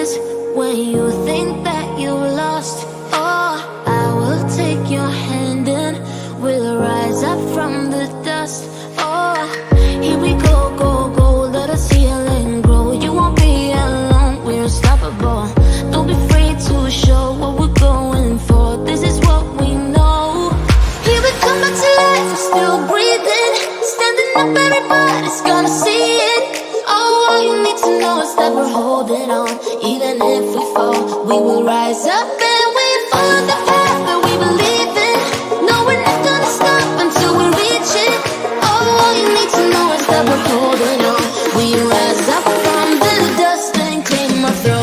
rises when you think that you lost. Oh, I will take your hand and we'll rise up from the dust. Oh, here we go, go, go, let us heal and grow. You won't be alone, we're unstoppable. Don't be afraid to show what we're going for. This is what we know. Here we come back to life, we're still breathing. Standing up, everybody's gonna see it. Oh, all you need to know is that we're holding on. Even if we fall, we will rise up and we follow the path that we believe in. No, we're not gonna stop until we reach it. Oh, all you need to know is that we're holding on. We rise up from the dust and claim our throne.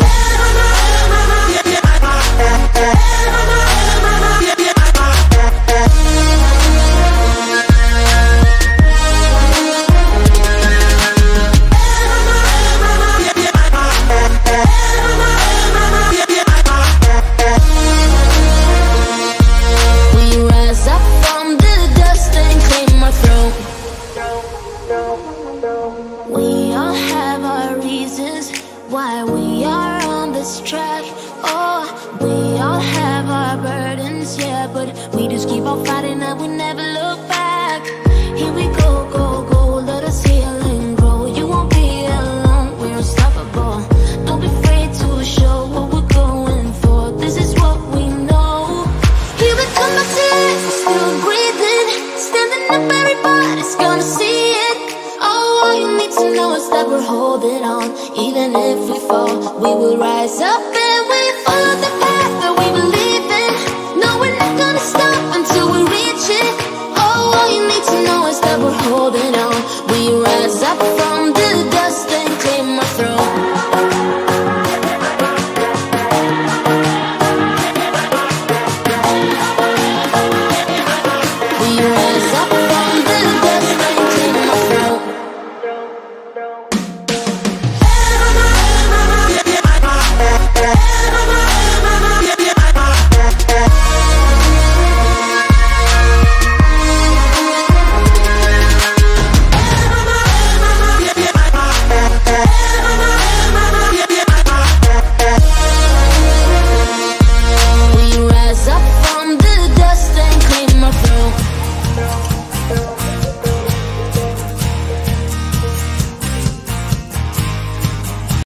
We all have our reasons why we are on this track. Oh, we all have our burdens, yeah, but we just keep on fighting and we never look back. Here we go, go, go, let us heal and grow. You won't be alone, we're unstoppable. Don't be afraid to show what we're going for. This is what we know. Here we come back to life, we're still breathing. Standing up, everybody's gonna see it. All you need to know is that we're holding on. Even if we fall, we will rise up.